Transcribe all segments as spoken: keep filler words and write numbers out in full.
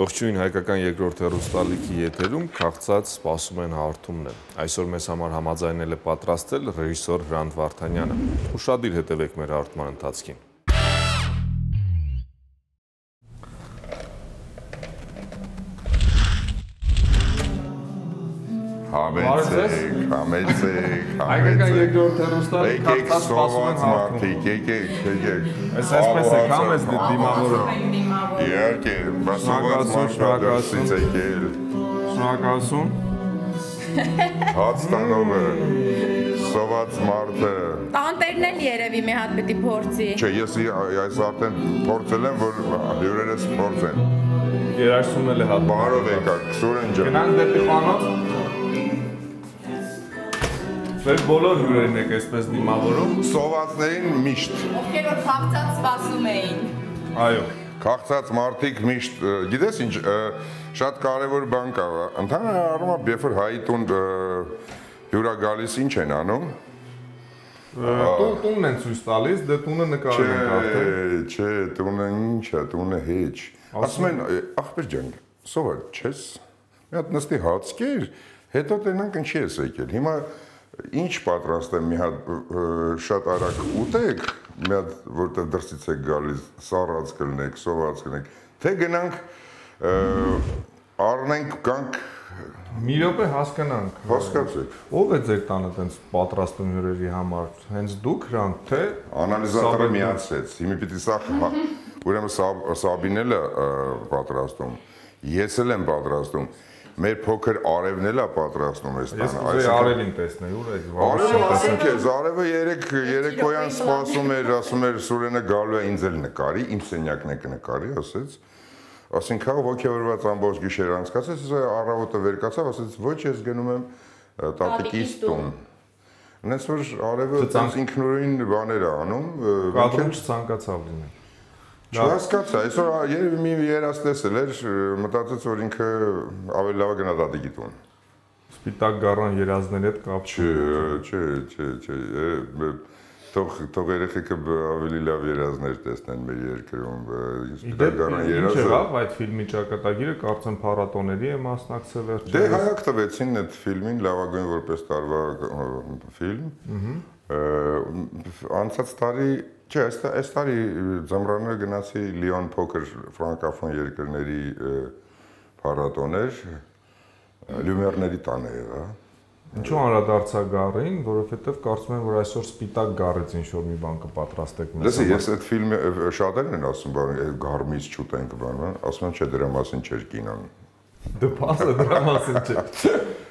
Ողջույն, հայկական երկրորդ հեռուստալիքի եթերում քաղցած սպասում են հաղորդումն է։ Այսօր մեզ համար համաձայնել է պատրաստել ռեժիսոր Հրանտ Վարդանյանը։ Ուշադիր հետևեք մեր հաղորդման ընթացքին։ Համեցեք, համեցեք, հայկական երկրորդ հեռուստալիքի քաղցած սպասում են հաղորդումն։ Եկեք, եկեք։ Այս այսպես է, կամ ես դիմավորը։ Իհարկե, բասոված մարդկացից եկել։ Շնորհակալություն։ Հաց տանողը, սոված մարդը։ Տանտերն էլ երևի մի հատ պիտի փորձի։ Չէ, ես այս արդեն փորձել եմ, որ հյուրերս փորձեն։ Երաշտումն էլ է հատ։ Բարով եկաք, Սուրեն ջան։ Գնանք դեպի խանութ։ Մեր բոլոր հյուրերին եք այսպես դիմավորում։ Սովածներին միշտ։ Ովքեր որ քաղցած սպասում էին։ Այո։ Քաղցած մարդիկ միշտ, գիտես ինչ, շատ կարևոր բան կա։ Ընդհանուր առմամբ, երբ որ հայի տուն հյուրա գալիս, ինչ են անում։ Տունն են ցույց տալիս, դե տունը նկարել են արդեն։ Չէ, տունը ինչ է, տունը հեչ։ Ասում են, ախպեր ջան, սովոր չես։ Մի հատ նստի հաց կեր, հետո տենանք ինչի ես եկել։ Հիմա ինչ պատրաստեմ մի հատ շատ արագ ուտեք, մի հատ որտեղ դրսից եք գալիս, սառած կլնեք, սոված կլնեք, թե գնանք առնենք կանք Մի րոպե հասկանանք։ Հասկացեք։ Ո՞վ է ձեր տանը տենց պատրաստում հյուրերի համար։ Հենց դուք Հրանտ, թե անալիզատորը միացրեց։ Հիմա պիտի սա ուրեմն Սաբին էլ է պատրաստում։ Ես էլ եմ պատրաստում։ Մեր փոքր Արևն էլ է պատրաստում այս տանը։ Այս Արևին տեսնել, ուր է։ Արևը ասում քեզ, Արևը երեք երեկոյան սպասում էր, ասում էր Սուրենը գալու է ինձ էլ նկարի, իմ սենյակն է կնկարի, ասեց։ Ասենք հա ոգևորված ամբողջ գիշեր անցկացեց, առավոտը վեր կացավ, ասեց ոչ ես գնում եմ տատիկիս տուն։ Այնպես որ Արևը ինքնուրույն բաներ է անում, կադրում չցանկացավ լինել։ Չհասկացա, այսօր երևի մի երաս տեսել էր, մտածեց որ ինքը ավելի լավ է գնա տատիկի տուն։ Սպիտակ գառան երազների հետ կապ չէ, չէ, չէ, չէ, թող թող երեխեքը ավելի լավ երազներ տեսնեն մեր երկրում, սպիտակ գառան երազը։ Ինչ եղավ այդ ֆիլմի ճակատագիրը, կարծեմ փառատոների է մասնակցել էր։ Դե հայակ տվեցին այդ ֆիլմին լավագույն որպես տարվա ֆիլմ։ Անցած տարի Չէ, այս տարի ձմռանը գնացի Լիոն փոքր ֆրանկաֆոն երկրների փառատոներ, Լյումերների տանը եղա։ Ինչու անդրադարձա գառին, որովհետև կարծում եմ, որ այսօր սպիտակ գառից ինչ-որ մի բան կպատրաստեք մեզ։ Լսի, ես այդ ֆիլմը շատերն են ասում, բան, այդ գառմից չուտենք բան, ասում եմ, չէ, դրա մասին չէր կինոն։ Դե բասը դրա մասին չէ։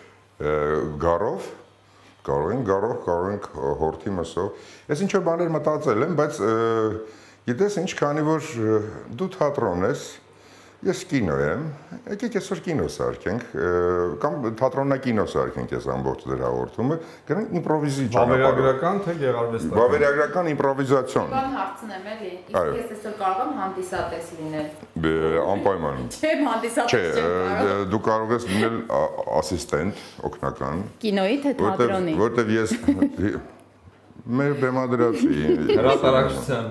Գառով կարող ենք գառով, կարող ենք հորթի մսով։ Ես ինչ-որ բաներ մտածել եմ, բայց գիտես ինչ, քանի որ դու թատրոն ես, ես կինո եմ, եկեք այսօր կինո սարքենք, կամ թատրոննակինո սարքենք ես ամբողջ դրա հաղորդումը, գնանք իմպրովիզի ճանապարհով։ Վավերագրական թե գեղարվեստական։ Վավերագրական իմպրովիզացիոն։ Բան հարցնեմ էլի, իսկ ես այսօր կարող եմ հանդիսատես լինել։ Անպայման։ Չէ, հանդիսատես չեմ կարող։ Դու կարող ես լինել ասիստենտ, օգնական։ Կինոյի թե թատրոնի։ Որտեվ ես մեր բեմադրացի Հրատարակչության։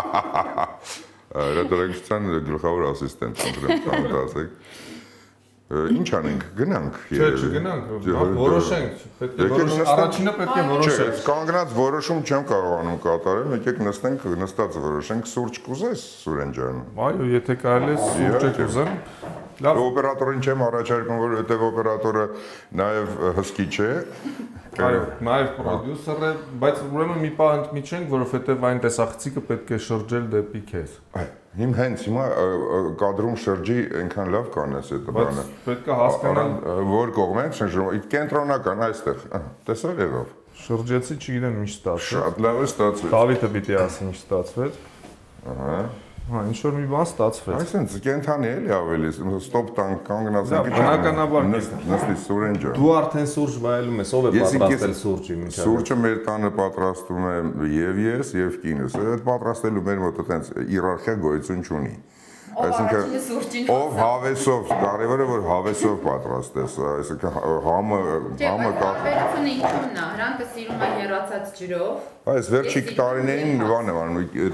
Հրատարակչության գլխավոր ասիստենտ ընտրեմ կանտասեք։ Ինչ անենք, գնանք։ Չէ, չգնանք, որոշենք, պետք է որոշենք, առաջինը պետք է որոշենք։ Չէ, կանգնած որոշում չեմ կարողանում կատարել, եկեք նստենք, նստած որոշենք, սուրճ կուզես, Սուրեն ջան։ Այո, եթե կարելի է սուրճ կուզեմ։ Լավ, օպերատորին չեմ առաջարկում, որ հետև օպերատորը նաև հսկիչ է։ Այո, նաև պրոդյուսեր է, բայց ուրեմն մի պահ ընդմիջենք, որովհետև այն տեսախցիկը պետք է շրջել դեպի քեզ։ Իմ հենց հիմա կադրում շրջի այնքան լավ կանես այդ բանը։ Բայց պետք է հասկանալ որ կողմ են շրջում, կենտրոնական այստեղ։ Տեսա՞լ եղավ։ Շրջեցի, չգիտեմ ինչ ստացվեց։ Շատ լավ է ստացվեց։ Դավիթը պիտի ասի ինչ ստացվեց։ Ահա։ Հա, ինչ որ մի բան ստացվեց։ Այսինքն կենթանի էլի ավելի, ստոպ տանք կանգնած ենք։ Բնականաբար նստի Սուրեն ջան։ Դու արդեն սուրճ վայելում ես, ով է պատրաստել սուրճի միջավայր։ Սուրճը մեր տանը պատրաստում է եւ ես եւ կինս։ Այդ պատրաստելու մեր մոտ այտենց իերարխիա գոյություն չունի։ Այսինքն ով հավեսով, կարևորը որ հավեսով պատրաստես, այսինքն համը համը կա։ Վերությունը ինչու՞մն է, Հրանտը սիրում է եռացած ջրով։ Այս վերջի տարիներին բան եմ անում,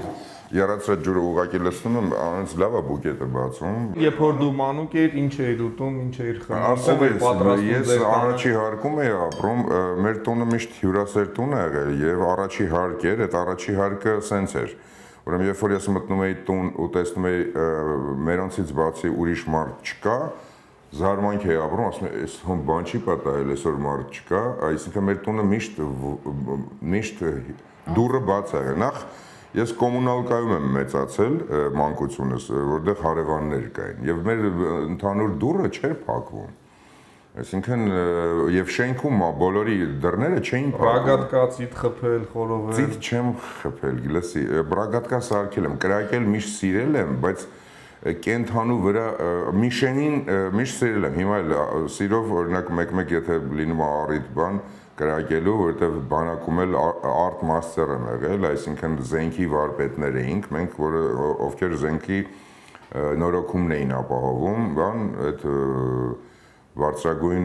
Եռացրած ջուրը ուղակի լցնում եմ, անց լավ է բուկետը բացում։ Երբ որ դու մանուկ էիր, ինչ էիր ուտում, ինչ էիր խմում, ես առաջի հարկում էի ապրում, մեր տունը միշտ հյուրասեր տուն է եղել եւ առաջի հարկ էր, այդ առաջի հարկը սենց էր։ Ուրեմն երբ որ ես մտնում էի տուն ու տեսնում էի մերոնցից բացի ուրիշ մարդ չկա, զարմանք էի ապրում, ասում եմ, այս հոն բան չի պատահել, այսօր մարդ չկա, այսինքն մեր տունը միշտ միշտ դուռը բաց է եղել։ Նախ ես կոմունալկայում եմ մեծացել մանկությունս, որտեղ հարևաններ կային, եւ մեր ընդհանուր դուռը չէր փակվում։ Այսինքն եւ շենքում բոլորի դռները չէին փակվում։ Բրագատկա ծիտ խփել, խորովել։ Ծիտ չեմ խփել, գլսի, բրագատկա սարքել եմ, կրակել միշտ սիրել եմ, բայց կենթանու վրա միշենին միշտ սիրել եմ։ Հիմա էլ սիրով օրինակ մեկ-մեկ եթե լինում է առիթ բան կրակելու, որտեղ բանակում էլ արտ մաստեր եմ եղել, այսինքն զենքի վարպետներ էինք, մենք որը ովքեր զենքի նորոգումն էին ապահովում, բան այդ բարձրագույն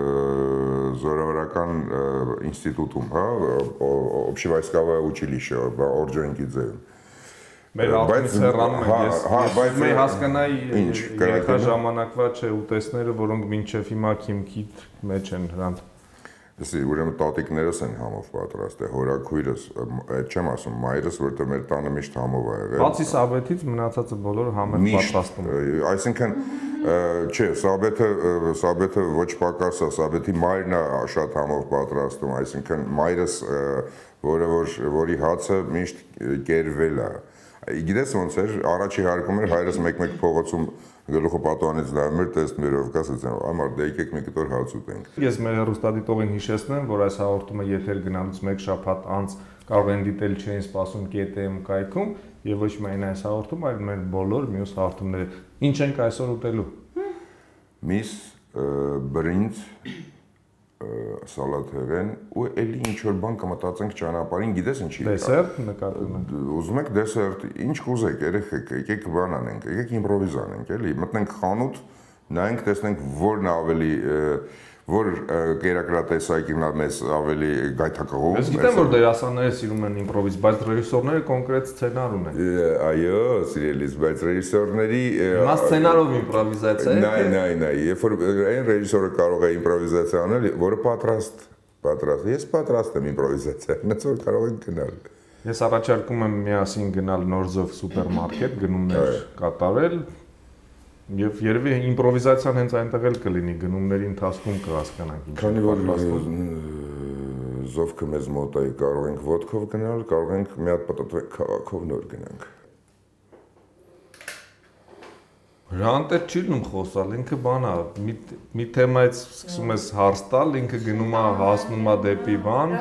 զորավարական ինստիտուտում, հա, общевойсковое училище, Օրջոնիկի ձևում։ Մեր ակումբից հեռանում եմ, ես մեկ հասկանայի երեխա ժամանակվա չէ ուտեսները, որոնք մինչև հիմա քիմքիտ մեջ են հրանտ։ Դեսի, ուրեմն տատիկներս են համով պատրաստ է, հորաքույրս, այդ չեմ ասում, մայրս, որտեղ մեր տանը միշտ համով է եղել։ Բացի Սաբեթից մնացածը բոլորը համեղ պատրաստում են։ Այսինքն, չէ, Սաբեթը, Սաբեթը ոչ պակաս է, Սաբեթի մայրն է շատ համով պատրաստում, այսինքն մայրս, որը որի հացը միշտ կերվել է։ Գիտես ոնց էր, առաջի հարկում էր հայրս մեկ-մեկ փողոցում գլուխը պատուհանից նայում էր, տեսնում էր ով կա, ասում էր, «Այ մարդ, եկեք մի կտոր հաց ուտենք»։ Ես մեր հեռուստադիտողին հիշեցնեմ, որ այս հաղորդումը եթեր գնալուց մեկ շաբաթ անց կարող են դիտել չէին սպասում K T M կայքում եւ ոչ միայն այս հաղորդում, այլ մեր բոլոր մյուս հաղորդումները։ Ինչ ենք այսօր ուտելու։ Միս, բրինձ, սալաթեղեն ու էլի ինչ որ բան կմտածենք ճանապարհին, գիտես ինչի։ Դեսերտ նկատում եք։ Ուզում եք դեսերտ, ինչ կուզեք, երեխեք, եկեք բան անենք, եկեք իմպրովիզ անենք, էլի, մտնենք խանութ, նայենք, տեսնենք որն ավելի որ կերակրատեսակին մեզ ավելի գայթակղում։ Ես գիտեմ, որ դերասանները սիրում են իմպրովիզ, բայց ռեժիսորները կոնկրետ սցենար ունեն։ Այո, սիրելիս, բայց ռեժիսորների Հիմա սցենարով իմպրովիզացիա է։ Նայ, նայ, նայ, երբ որ այն ռեժիսորը կարող է իմպրովիզացիա անել, որը պատրաստ, պատրաստ։ Ես պատրաստ եմ իմպրովիզացիա, նենց որ կարող ենք գնալ։ Ես առաջարկում եմ միասին գնալ Նորզով սուպերմարկետ, գնումներ կատարել։ Եվ երևի իմպրովիզացիան հենց այնտեղ էլ կլինի, գնումների ընթացքում կհասկանանք ինչ։ Քանի որ զովքը մեզ մոտ է, կարող ենք ոդկով գնալ, կարող ենք մի հատ պտտվեք քաղաքով նոր գնանք։ Հրանտը չի լինում խոսալ, ինքը բան է, մի թեմայից սկսում ես հարց տալ, ինքը գնում է, հասնում է դեպի բան,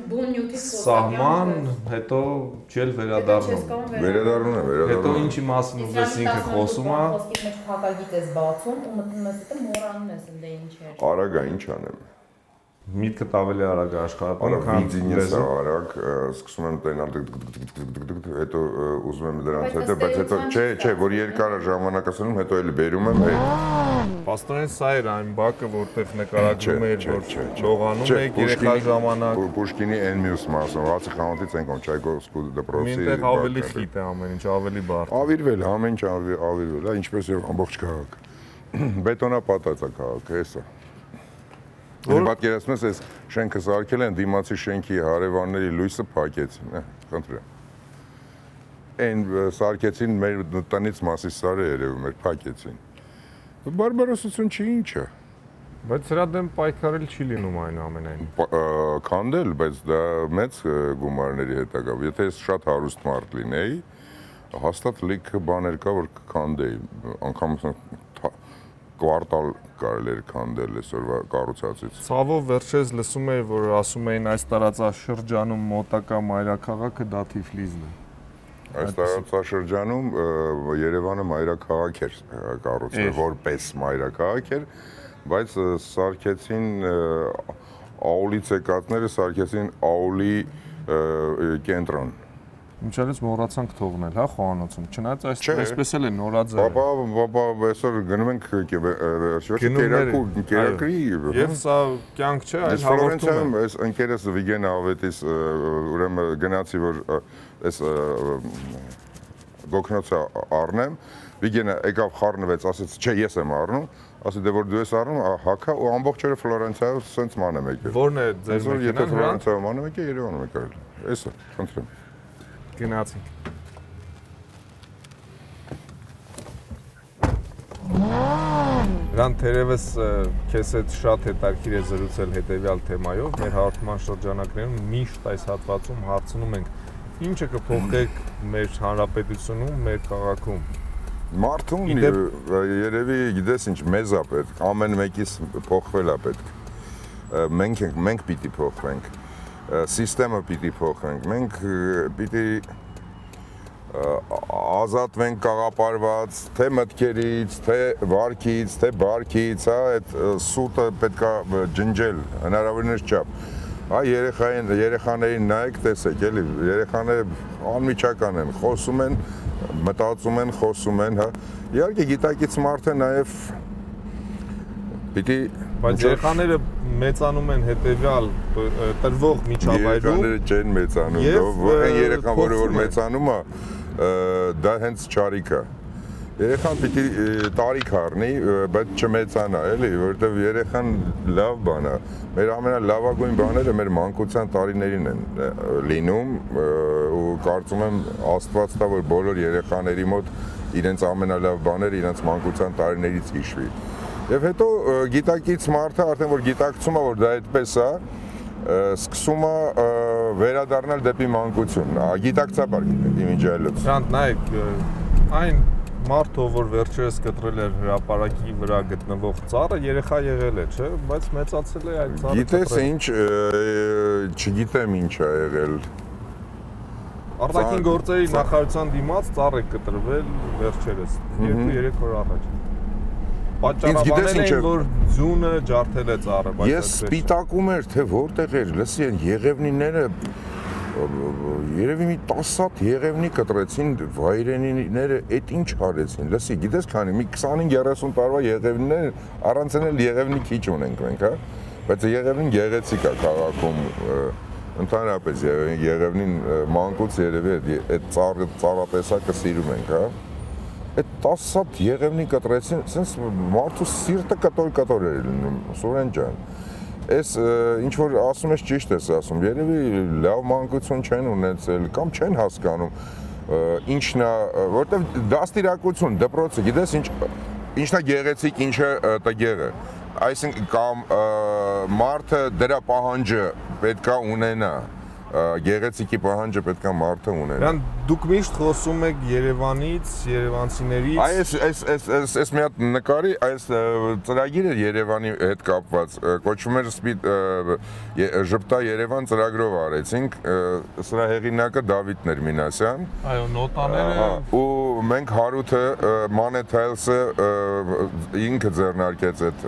սահման, հետո չել վերադառնում։ Վերադառնում է, վերադառնում։ Հետո ինչի մասին ուզես ինքը խոսում է։ Խոսքի մեջ փակագիծ ես բացում ու մտնում ես դե մոռանում ես ընդ ինչ էր։ Արագ է, ինչ անեմ։ Միտքդ ավելի արագ է աշխատում, քան վիդինեսը արագ, սկսում եմ տենալ, հետո ուզում եմ դրանց հետո, բայց հետո չէ, չէ, որ երկար ժամանակ ասում, հետո էլի բերում եմ հետ։ Պաստորեն սա էր այն բակը, որտեղ նկարագրում էր, որ լողանում եք երեխա ժամանակ։ Պուշկինի այն մյուս մասում, հացի խանութից ենք ում Չայկովսկու դպրոցի։ Մինտեղ ավելի խիտ է ամեն ինչ, ավելի բարդ։ Ավիրվել, ամեն ինչ ավիրվել, ինչպես եւ ամբողջ քաղաք։ Բետոնապատած է քաղաքը, հեսա։ Որ պատկերացնում ես, այս շենքը սարքել են, դիմացի շենքի հարևանների լույսը փակեցին, խնդրեմ։ Այն սարքեցին մեր տնից Մասիսարը երևում էր, փակեցին։ Բարբարոսություն չի ինչ է։ Բայց սրա դեմ պայքարել չի լինում այնուամենայնիվ։ Քանդել, բայց դա մեծ գումարների հետ է գավ։ Եթե ես շատ հարուստ մարդ լինեի, հաստատ լիք բաներ կա, որ կքանդեի, անգամ կվարտալ կարելի էր քանդել այսօրվա կառուցվածից։ Ցավով վերջերս լսում էի, որ ասում էին այս տարածաշրջանում մոտակա մայրաքաղաքը դա Թիֆլիսն է։ Այս տարածաշրջանում Երևանը մայրաքաղաք էր կառուցվել, որպես մայրաքաղաք էր, բայց սարքեցին աուլից եկածները սարքեցին աուլի կենտրոն։ Մինչև մոռացանք թողնել, հա, խոհանոցում։ Չնայած այսպես էլ է նորաձև։ Պապա, պապա, այսօր գնում ենք կերակու, կերակրի։ Եվ սա կյանք չէ, այլ հաղորդում է։ Այս ընկերս Վիգեն Ավետիս ուրեմն գնացի, որ այս գոքնոցը առնեմ, Վիգենը եկավ խառնվեց, ասեց, չէ, ես եմ առնում, ասի դե որ դու ես առնում, հակա ու ամբողջ օրը Ֆլորենցիայով սենց ման եմ եկել։ Որն է ձեր մեքենան։ Եթե Ֆլորենցիայով ման եմ եկել, Երևանում եկել։ Էսը, խնդրեմ։ Գնացինք։ Ռան թերևս քեզ հետ շատ հետաքրքիր է զրուցել հետևյալ թեմայով, մեր հաղորդման շրջանակներում միշտ այս հատվածում հարցնում ենք ինչը կփոխեք մեր հանրապետությունում, մեր քաղաքում։ Մարդուն երևի գիտես ինչ մեզ է պետք, ամեն մեկից փոխվել է պետք։ Մենք ենք, մենք պիտի փոխվենք, սիստեմը պիտի փոխենք, մենք պիտի ազատվենք կաղապարված, թե մտքերից, թե վարքից, թե բարքից, այդ սուտը պետք է ջնջել, հնարավորինս չափ։ Հա երեխաներին նայեք, տեսեք, էլի, երեխաները անմիջական են, խոսում են, մտածում են, խոսում են, հա։ Իհարկե գիտակից մարդը նաև պիտի Բայց երեխաները մեծանում են հետևյալ տրվող միջավայրում։ Երեխաները չեն մեծանում, այն երեխան, որը որ մեծանում է, դա հենց չարիք է։ Երեխան պիտի տարիք առնի, բայց չմեծանա, էլի, որովհետև երեխան լավ բան է։ Մեր ամենալավագույն բաները մեր մանկության տարիներին են լինում ու կարծում եմ Աստված տա, որ բոլոր երեխաների մոտ իրենց ամենալավ բաները իրենց մանկության տարիներից հիշվի։ Եվ հետո գիտակից մարդը արդեն որ գիտակցում է, որ դա այդպես է, սկսում է վերադառնալ դեպի մանկություն, գիտակցաբար իմիջայլոց։ Շանտ նայեք, այն մարդը, որ վերջերս կտրել էր հրապարակի վրա գտնվող ծառը, երեխա եղել է, չէ, բայց մեծացել է այդ ծառը։ Գիտես ինչ, չգիտեմ ինչ է եղել։ Արտաքին գործերի նախարարության դիմաց ծառ է կտրվել վերջերս, երկու-երեք օր առաջ։ Պատճառաբանել էին, որ ձյունը ջարդել է ծառը, բայց ես սպիտակում էր, թե որտեղ էր, լսի են եղևնիները, երևի մի տասը հատ եղևնի կտրեցին, վայրենիները էդ ինչ հարեցին, լսի, գիտես քանի, մի քսանհինգ երեսուն տարվա եղևնիներ, առանց էլ եղևնի քիչ ունենք մենք, հա, բայց եղևնին գեղեցիկ է քաղաքում, ընդհանրապես եղևնին մանկուց երևի այդ ծառատեսակը սիրում ենք, հա։ Այդ տասը հատ եղևնի կտրեցին, սենց մարդու սիրտը կտոր-կտոր էր լինում, Սուրեն ջան։ Այս ինչ որ ասում ես ճիշտ ես ասում, երևի լավ մանկություն չեն ունեցել կամ չեն հասկանում ինչն է, որտեվ դաստիարակություն, դպրոցը, գիտես ինչն է գեղեցիկ, ինչը տգեղը։ Այսինքն կամ մարդը դրա պահանջը պետքա ունենա, գեղեցիկի պահանջը պետքա մարդը ունենա։ Դրան դուք միշտ խոսում եք Երևանից, երևանցիներից։ Այս այս այս այս այս մի հատ նկարի, այս ծրագիրը Երևանի հետ կապված, կոչվում էր Ժպտա Երևան ծրագրով արեցինք, սրա հեղինակը Դավիթն էր Մինասյան։ Այո, նոտաները։ Ու մենք Հարութը Մանե Թայլսը ինքը ձեռնարկեց այդ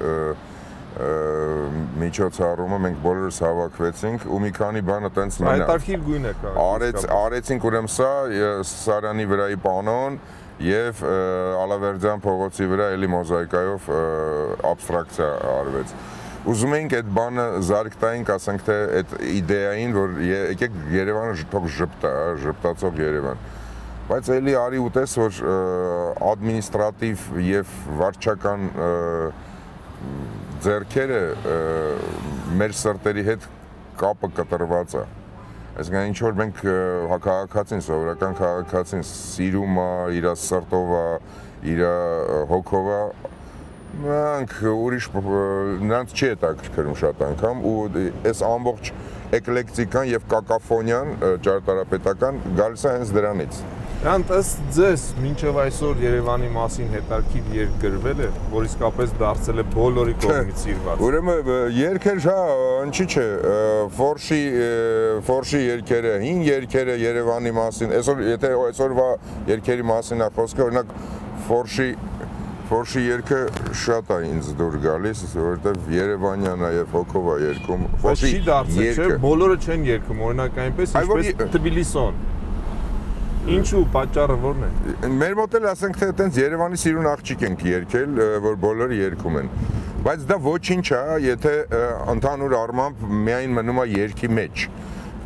միջոցառումը, մենք բոլորս հավաքվեցինք ու մի քանի բանը տենց մնա։ Հետաքրքիր գույն է կա։ Արեց, արեցինք ուրեմն սա Սարյանի վրայի պանոն եւ Ալավերդյան փողոցի վրա էլի մոզաիկայով աբստրակցիա արվեց։ Ուզում էինք այդ բանը զարգտայինք, ասենք թե այդ իդեային, որ եկեք Երևանը թող ժպտա, ժպտացող Երևան։ Բայց էլի արի ուտես, որ ադմինիստրատիվ եւ վարչական ձեռքերը մեր սրտերի հետ կապը կտրված է։ Այսինքն ինչ որ մենք քաղաքացին, սովորական քաղաքացին սիրում է, իր սրտով է, իր հոգով է, նրանք ուրիշ նրանց չի հետաքրքրում շատ անգամ ու այս ամբողջ էկլեկտիկան եւ կակաֆոնիան ճարտարապետական գալիս է հենց դրանից։ Դրանց ըստ ձեզ մինչև այսօր Երևանի մասին հետաքրքիր երգ գրվել է, որ իսկապես դարձել է բոլորի կողմից սիրված։ Ուրեմն երգեր, հա, ինչի՞ չէ, Ֆորշի Ֆորշի երգերը, հին երգերը Երևանի մասին, այսօր եթե այսօրվա երգերի մասին է խոսքը, օրինակ Ֆորշի Ֆորշի երգը շատ է ինձ դուր գալիս, որովհետև Երևանյան է եւ հոգով է երգում։ Ֆորշի չի դարձել, չէ, բոլորը չեն երգում, օրինակ այնպես, ինչպես Թբիլիսոն։ Ինչու պատճառը որն է։ Մեր մոտ էլ ասենք թե այտենց Երևանի սիրուն աղջիկ ենք երգել, որ բոլորը երգում են։ Բայց դա ոչինչ է, եթե ընդհանուր առմամբ միայն մնում է երգի մեջ։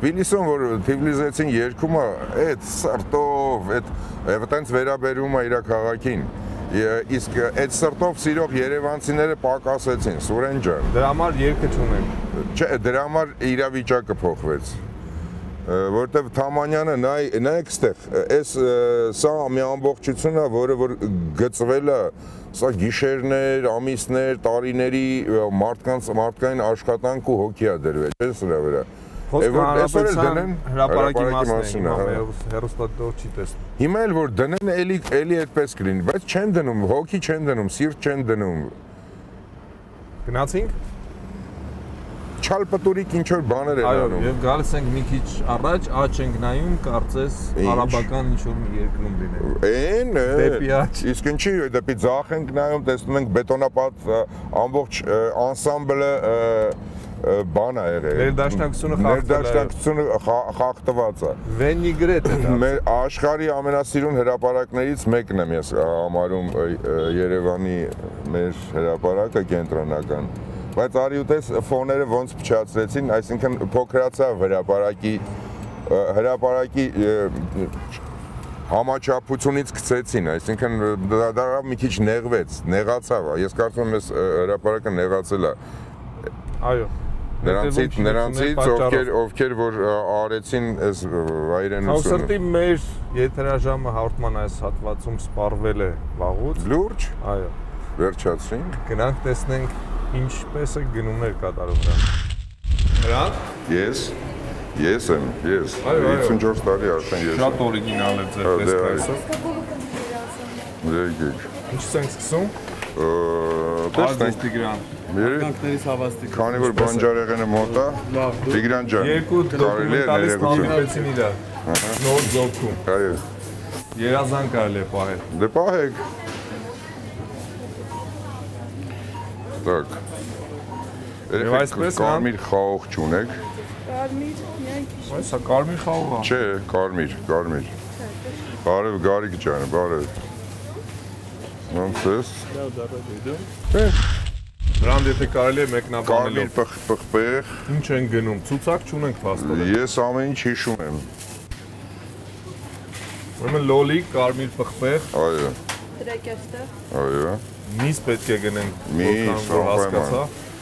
Թբիլիսում որ Թիֆլիսեցին երգում է, այդ սրտով, այդ այդտենց վերաբերում է իր քաղաքին։ Իսկ այդ սրտով սիրող երևանցիները պակասեցին, Սուրեն ջան։ Դրա համար երգը չունենք։ Չէ, դրա համար իրավիճակը փոխվեց։ Որտեվ Թամանյանը նայեք ստեղ, այս սա մի ամբողջություն է, որը որ գծվել է, սա գիշերներ, ամիսներ, տարիների մարդկանց մարդկային աշխատանք ու հոգի է դրվել, չէ՞ սրա վրա։ Խոսքը հրապարակի մասն է, հեռուստատոր չի տեսնում։ Հիմա էլ որ դնեն, էլի էլի այդպես կլինի, բայց չեն դնում, հոգի չեն դնում, սիրտ չեն դնում։ Գնացինք։ Չալպտուրիկ ինչ որ բաներ են անում։ Այո, եւ գալիս ենք մի քիչ առաջ, աճ ենք նայում, կարծես արաբական ինչ որ մի երկրում լինենք։ Էն, դեպի աճ։ Իսկ ինչի դեպի ձախ ենք նայում, տեսնում ենք բետոնապատ ամբողջ անսամբլը բան է եղել։ Ներդաշնակցությունը խախտվել է։ Ներդաշնակցությունը խախտված է։ Վենիգրետ է դա։ Մեր աշխարհի ամենասիրուն հրապարակներից մեկն եմ ես համարում Երևանի մեր հրապարակը կենտրոնական։ Բայց արի ուտես ֆոները ոնց փչացրեցին, այսինքն փոքրացավ հրապարակի հրապարակի համաչափությունից գցեցին, այսինքն դա մի քիչ նեղվեց, նեղացավ, ես կարծում եմ այս հրապարակը նեղացել է։ Այո։ Նրանցից նրանցից ովքեր ովքեր որ արեցին այս վայրենությունը։ Հաղորդի մեր եթերաժամը հաղորդման այս հատվածում սպառվել է վաղուց։ Լուրջ։ Այո։ Վերջացրինք։ Գնանք տեսնենք ինչպես է գնումներ կատարում դրան։ Հրանտ։ Ես ես եմ, ես հիսունչորս տարի արդեն ես։ Շատ օրիգինալ է ձեր տեսքայսով։ Եկեք։ Ինչից ենք սկսում։ Տեսնենք Տիգրան։ Ականքներից հավաստիկ։ Քանի որ բանջարեղենը մոտ է, Տիգրան ջան, երկու կարելի է ներեցին իրար։ Նոր ձոքում։ Այո։ Երազան կարելի է պահել։ Դե պահեք։ Так։ Եվ այսպես կարմիր խաղող չունեք։ Կարմիր, միայն քիչ։ Այս է կարմիր խաղող է։ Չէ, կարմիր, կարմիր։ Բարև Գարիկ ջան, բարև։ Ոնց ես։ Լավ դառը դու։ Դրանց եթե կարելի է մեկնաբանելով։ Կարմիր պղպեղ։ Ինչ են գնում, ցուցակ չունենք փաստորեն։ Ես ամեն ինչ հիշում եմ։ Ուրեմն լոլիկ, կարմիր պղպեղ։ Այո։ Տրեկեստեղ։ Այո։ Միս պետք է գնենք, Միս, որ հասկացա։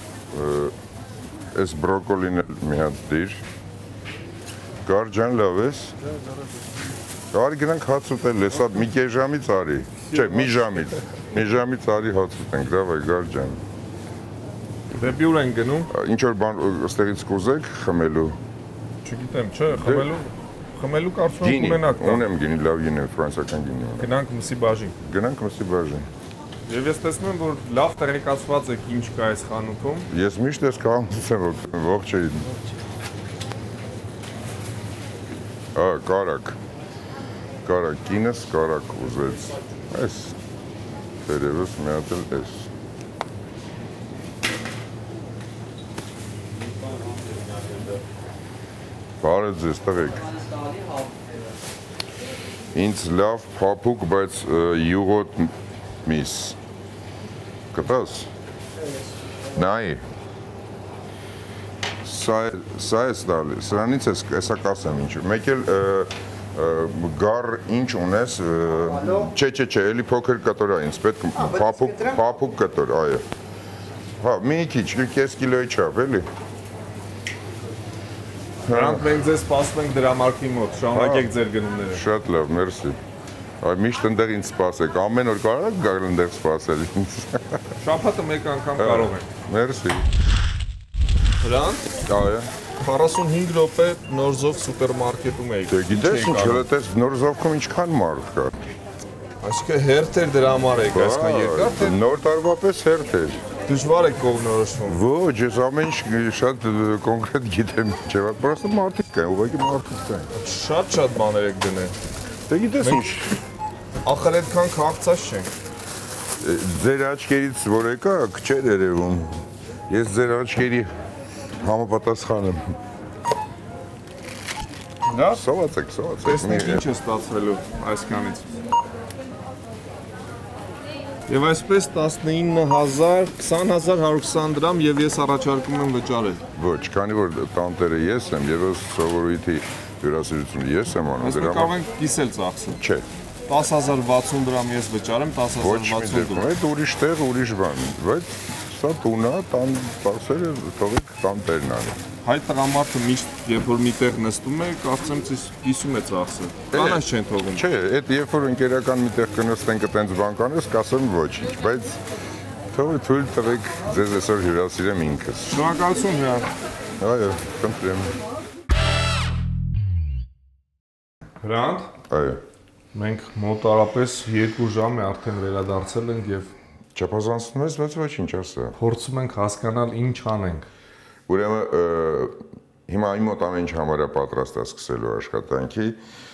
Այս բրոկոլին էլ մի հատ դիր։ Գար ջան, լավ ես։ Արի գնանք հաց ուտել, հեսա մի կես ժամից արի։ Չէ, մի ժամից։ Մի ժամից արի հաց ուտենք, լավ է, Գար ջան։ Դեպի ուր են գնում։ Ինչ որ բան ստեղից կուզեք խմելու։ Չգիտեմ, չէ, խմելու խմելու կարծում եմ ունենաք։ Ունեմ գինի, լավ գինի, ֆրանսիական գինի ունեմ։ Գնանք մսի բաժին։ Գնանք մսի բաժին։ Եվ ես տեսնում եմ, որ լավ տեղեկացված եք ինչ կա այս խանութում։ Ես միշտ ես կամուսեմ, որ ողջ էի։ Ա, կարակ։ Կարակ, կինս կարակ ուզեց։ Այս տերևս մի հատ էլ էս։ Բարև ձեզ, տղեկ։ Ինձ լավ փափուկ, բայց յուղոտ միս։ Կտաս։ Նայ։ Սա սա է ստալի, սրանից ես հեսա կասեմ ինչ։ Մեկ էլ գար ինչ ունես, չէ, չէ, չէ, էլի փոքր կտոր է, ինձ պետք փափուկ, փափուկ կտոր, այո։ Հա, մի քիչ, կես կիլոյի չափ, էլի։ Նրանք մենք ձեզ սպասում ենք դրամարկղի մոտ, շարունակեք ձեր գնումները։ Շատ լավ, մերսի։ Այ միշտ ընդեղ ինձ սպասեք, ամեն օր կարող եք գալ ընդեղ սպասել ինձ։ Շաբաթը մեկ անգամ կարող ենք։ Մերսի։ Նրանք Այո։ քառասունհինգ րոպե Նորզով սուպերմարկետում էի։ Դե գիտես ինչ, հենց Նորզովքում ինչքան մարդ կա։ Այսինքն հերթ էր դրա համար եք, այսքան երկար թե նոր տարվա պես հերթ էր։ դժվար է կողմնորոշվում։ Ոչ, ես ամեն ինչ շատ կոնկրետ գիտեմ, չէ՞, просто մարդիկ կան, ուղղակի մարդիկ կան։ Շատ-շատ բաներ եք դնել։ Դե գիտես ինչ, ախր այդքան քաղցած չենք։ ձեր աչքերից որ եկա, քչեր երևում։ Ես ձեր աչքերի համապատասխան եմ։ Լավ, Սովածեք, սովածեք։ տեսնենք ինչ է ստացվելու այսքանից։ Եվ այսպես տասնինը հազար, քսան հազար հարյուր քսան դրամ եւ ես առաջարկում եմ վճարել։ Ոչ, քանի որ տանտերը ես եմ եւ ես սովորույթի հյուրասիրությունը ես եմ անում, դրա համար կարող ենք կիսել ծախսը։ Չէ։ տասը հազար վաթսուն դրամ ես վճարեմ, տասը հազար վաթսուն դրամ։ Այդ ուրիշ տեղ, ուրիշ բան, բայց սա տունա, տան ծախսերը թողեք տանտերն անի։ Հայ տղամարդը միշտ երբ որ միտեղ նստում է, կարծեմ կիսում է ծախսը։ Կանաչ չեն թողում։ Չէ, այդ երբ որ ընկերական միտեղ կնստենք այդպես բան կանես, կասեմ ոչինչ, բայց թողեք թույլ տվեք ձեզ այսօր հյուրասիրեմ ինքս։ Շնորհակալություն Հրանտ։ Այո, խնդրեմ։ Հրանտ։ Այո։ Մենք մոտարապես երկու ժամ է արդեն վերադարձել ենք եւ չափազանցնում ես, բայց ոչինչ ասա։ Փորձում ենք հասկանալ ինչ անենք։ Ուրեմն հիմա իմ մոտ ամեն ինչ համարյա պատրաստ է սկսելու աշխատանքի,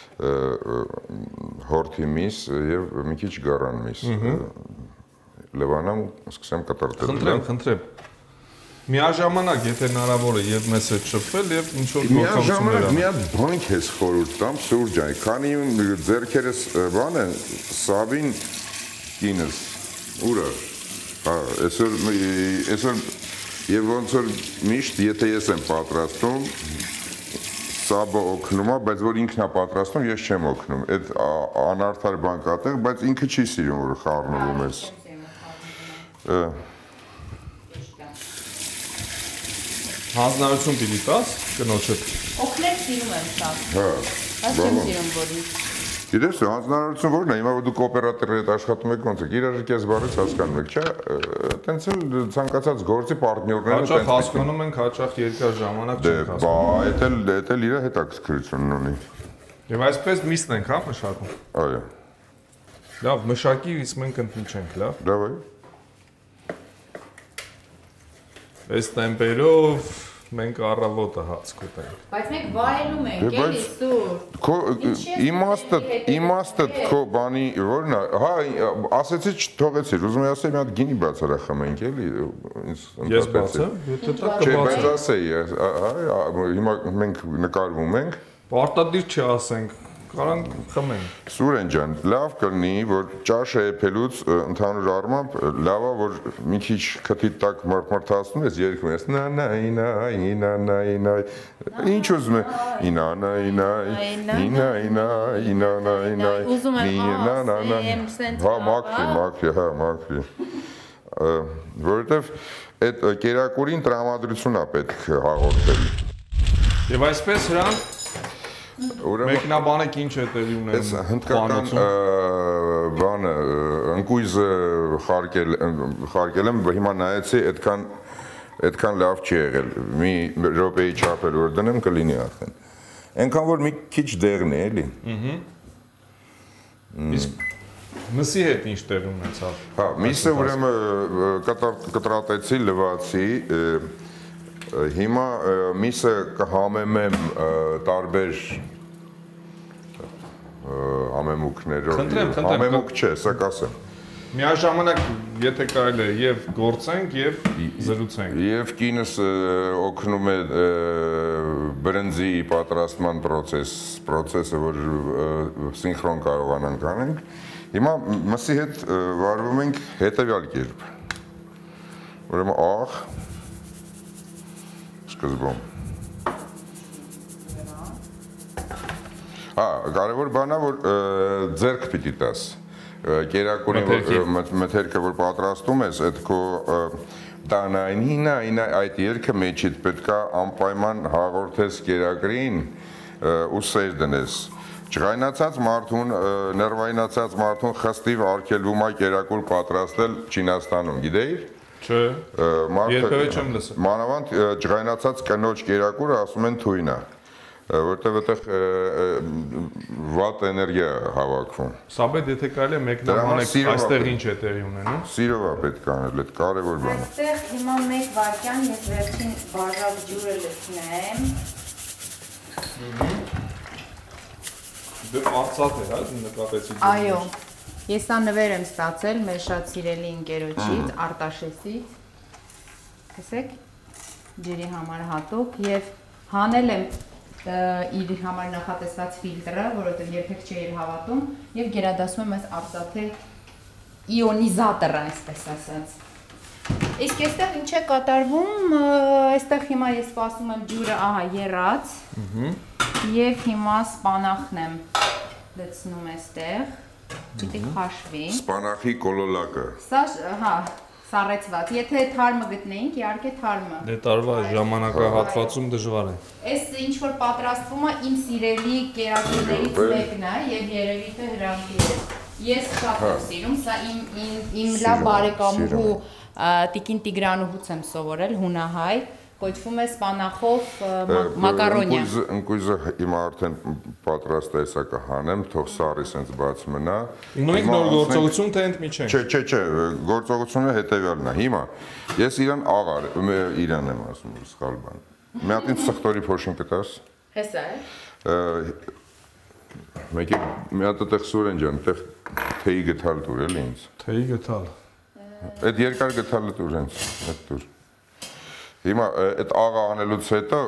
հորթի միս եւ մի քիչ գարան միս։ Լևանամ սկսեմ կտրտել։ Խնդրեմ, խնդրեմ։ Միաժամանակ, եթե հնարավոր է, եւ մեզ հետ շփվել եւ ինչ որ գործողություններ անել։ Միաժամանակ մի հատ բան քեզ խորհուրդ տամ, Սուրճ ջան, քանի ձեռքերս բան են, Սաբին կինս, ուր է։ Հա, այսօր այսօր եւ ոնց որ միշտ, եթե ես եմ պատրաստում, Սաբը օգնում է, բայց որ ինքն է պատրաստում, ես չեմ օգնում։ Այդ անարդար բան կա տեղ, բայց ինքը չի սիրում, որ խառնվում ես։ Հանձնարարություն պիտի տաս կնոջդ։ Օգնել սիրում եմ շատ։ Հա։ Բայց չեմ սիրում որից։ Գիտես, հանձնարարություն ո՞րն է, հիմա որ դու կոոպերատորի հետ աշխատում եք ոնց է, իրար քեզ բառից հասկանում եք, չէ՞, տենց էլ ցանկացած գործի պարտներները հաճախ հասկանում ենք, հաճախ երկար ժամանակ չենք հասկանում։ Բա, էդ էլ էդ էլ իր հետաքրքրությունն ունի։ Եվ այսպես միսն ենք, հա, մշակում։ Այո։ Լավ, մշակի, իսկ մենք ընդմիջենք, լավ։ Լավ է։ Այս տեմպերով մենք առավոտը հաց կուտենք։ Բայց մենք վայելում ենք, էլի Սուրճ։ Քո իմաստը, իմաստը քո բանի ո՞րն է։ Հա, ասեցի չթողեցիր, ուզում եմ ասել մի հատ գինի բացարա խմենք, էլի, ինձ ընդհանրապես։ Ես բացեմ, եթե տա Չէ, բայց կբացեմ։ ասեի, հա, հիմա մենք նկարվում ենք։ Պարտադիր չասենք, կարանք խմենք։ Սուրեն ջան, լավ կլինի, որ ճաշը եփելուց ընդհանուր առմամբ լավ է, որ մի քիչ քթի տակ մրմրթացնում ես, երգում ես նա նա նա նա նա նա ինչ ուզում ես ինա նա նա ինա ինա նա նա Ուզում եմ ասեմ, սենց հա մաքրի, մաքրի, հա մաքրի։ Որովհետև այդ կերակուրին տրամադրություն է պետք հաղորդել։ Եվ այսպես Հրանտ Մեկնաբանեք ինչ է տեղի ունենում։ Այս հնդկական բանը ընկույզը խարկել խարկել եմ, հիմա նայեցի, այդքան այդքան լավ չի եղել։ Մի րոպեի չափ էլ որ դնեմ կլինի արդեն։ Այնքան որ մի քիչ դեղն է, էլի։ Ահա։ Իսկ մսի հետ ինչ տեղի ունեցավ։ Հա, միսը ուրեմն կտրատեցի, լվացի, հիմա միսը կհամեմեմ տարբեր համեմուկներով, համեմուկ չէ, սա կասեմ։ Միաժամանակ, եթե կարելի է, եւ գործենք, եւ զրուցենք։ Եվ կինս օգնում է բրնձի պատրաստման process, process-ը, որ սինխրոն կարողանանք անենք։ Հիմա մսի հետ վարվում ենք հետևյալ կերպ։ Ուրեմն աղ սկզբում։ Հա, կարևոր բանն է, որ ձեռք պիտի տաս։ Կերակուրի մթերքը որ պատրաստում ես, այդ քո տանայինա, այդ երգը մեջիդ պետք է անպայման հաղորդես կերակրին ու սեր դնես։ Չղայնացած մարդուն, ներվայնացած մարդուն խստիվ արգելվում է կերակուր պատրաստել Չինաստանում, գիտեիր։ Չէ, երբևէ չեմ լսել։ Մանավանդ ջղայնացած կնոջ կերակուրը ասում են թույն է, որտեղ այդտեղ վատ էներգիա հավաքվում։ Սաբետ, եթե կարելի է մեկնաբանեք այստեղ ինչ է տեղի ունենում։ Սիրով է պետք է անել, այդ կարևոր բան է։ Այստեղ հիմա մեկ վայրկյան ես վերջին բաժակ ջուրը լցնեմ։ Դե արծաթ է, հա, նկատեցի։ Այո։ Ես սա նվեր եմ ստացել մեր շատ սիրելի ընկերոջից, Արտաշեսից, տեսեք, ջրի համար հատուկ և հանել եմ իր համար նախատեսված ֆիլտրը, որովհետև երբեք չէի հավատում և գերադասում եմ այս արծաթե իոնիզատոր, այսպես ասած։ Իսկ այստեղ ինչ է կատարվում, այստեղ հիմա ես սպասում եմ ջուրը, ահա, եռած, և հիմա սպանախն եմ լցնում այստեղ, պիտի քաշվի։ Սպանախի կոլոլակը։ Սա, հա, սառեցված, եթե թարմը գտնեինք, իհարկե թարմը։ Դե տարվա ժամանակահատվածում դժվար է։ Այս ինչ-որ պատրաստվում է իմ սիրելի կերակուրներից մեկն է և երևի թե Հրանտի է։ Ես շատ եմ սիրում, սա իմ լավ բարեկամուհու Տիկին Տիգրանուհուց եմ սովորել, հունահայ, կոչվում է սպանախով մակարոնյա։ Ընկույզը հիմա արդեն պատրաստ է, սա կհանեմ, թող սառի սենց բաց մնա։ Նույնք նոր գործողություն, թե ընդ միջենք։ Չէ, չէ, չէ, գործողությունը հետևյալն է։ Հիմա ես իրան աղար, իրան եմ ասում, սխալ բան։ Մի հատ ինձ սխտորի փոշին կտաս։ Հեսա է։ Մեկի մի հատ այդտեղ Սուրեն ջան, այդտեղ թեյի գթալ տուր էլ ինձ։ Թեյի գթալ։ Այդ երկար գթալը տուր ինձ, այդ տուր։ Հիմա այդ աղա անելուց հետո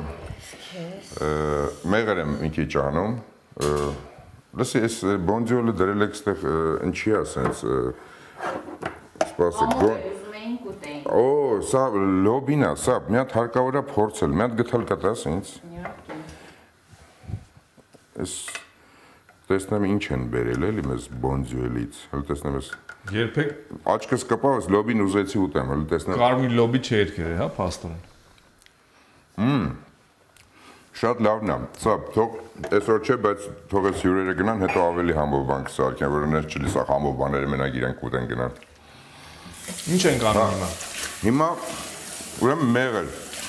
մեղր եմ մի քիչ անում։ Լսի, այս բոնդիոլը դրել եք ստեղ ինչի է սենց սպասեք գոն։ Օ, սա լոբին է, սա մի հատ հարկավոր է փորձել, մի հատ գթալ կտաս ինձ։ Այս տեսնեմ ինչ են բերել էլի մեզ բոնդիոլից, հələ տեսնեմ ես Երբեք աչքս կպավ, ես լոբին ուզեցի ուտեմ, հələ տեսնեմ։ Կարմիր լոբի չէ երկեր է, հա, փաստորեն։ Մմ։ Շատ լավն է։ Սա թող այսօր չէ, բայց թող այս հյուրերը գնան, հետո ավելի համով բան կսարքեն, որ ներս չլի սա համով բաները մենակ իրենք ուտեն գնան։ Ինչ ենք անում հիմա։ Հիմա ուրեմն մեղր։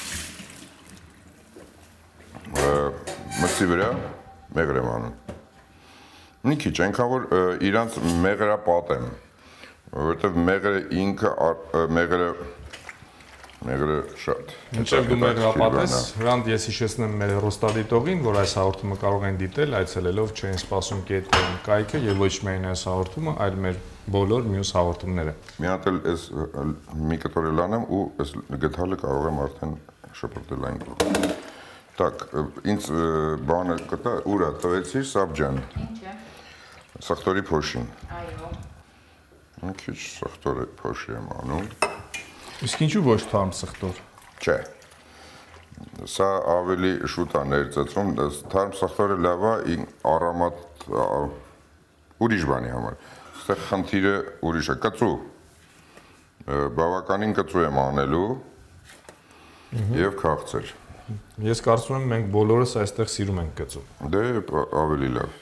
Մսի վրա մեղր եմ անում։ Մի քիչ, այնքան որ իրանց մեղրապատ եմ, որովհետև մեղրը ինքը մեղրը մեղրը շատ։ Մինչև դու մեղրապատես, Հրանտ ես հիշեցնեմ մեր հեռուստադիտողին, որ այս հաղորդումը կարող են դիտել այցելելով Չեն սպասում կետ կայքը եւ ոչ միայն այս հաղորդումը, այլ մեր բոլոր մյուս հաղորդումները։ Մի հատ էլ այս մի կտորել անեմ ու այս գթալը կարող եմ արդեն շփոթել այն կողմ։ Так, ինձ բանը կտա, ուրա տվեցիր Սաբջան։ Ինչ է։ Սախտորի փոշին։ Այո։ Մի քիչ սախտորի փոշի եմ անում։ Իսկ ինչու ոչ թարմ սխտոր։ Չէ։ Սա ավելի շուտ է ներծծում, թարմ սախտորը լավ է առամատ ուրիշ բանի համար։ Ստեղ խնդիրը ուրիշ է, կծու։ Բավականին կծու եմ անելու եւ քաղցր։ Ես կարծում եմ մենք բոլորս այստեղ սիրում ենք կծու։ Դե ավելի լավ։